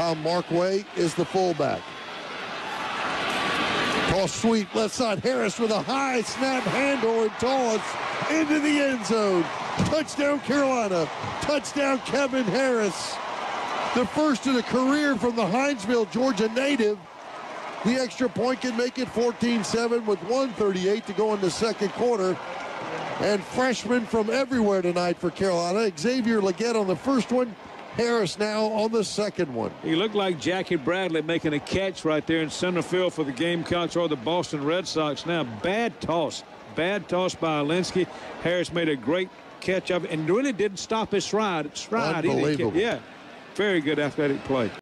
Now Mark Way is the fullback. Toss sweep, left side. Harris with a high snap handle and toss into the end zone. Touchdown Carolina. Touchdown Kevin Harris. The first of the career from the Hinesville, Georgia native. The extra point can make it 14-7 with 1:38 to go in the second quarter. And freshmen from everywhere tonight for Carolina. Xavier Legette on the first one. Harris now on the second one. He looked like Jackie Bradley making a catch right there in center field for the Gamecocks or the Boston Red Sox. Now, bad toss by Alinsky. Harris made a great catch of it and really didn't stop his stride. Unbelievable. Yeah, very good athletic play.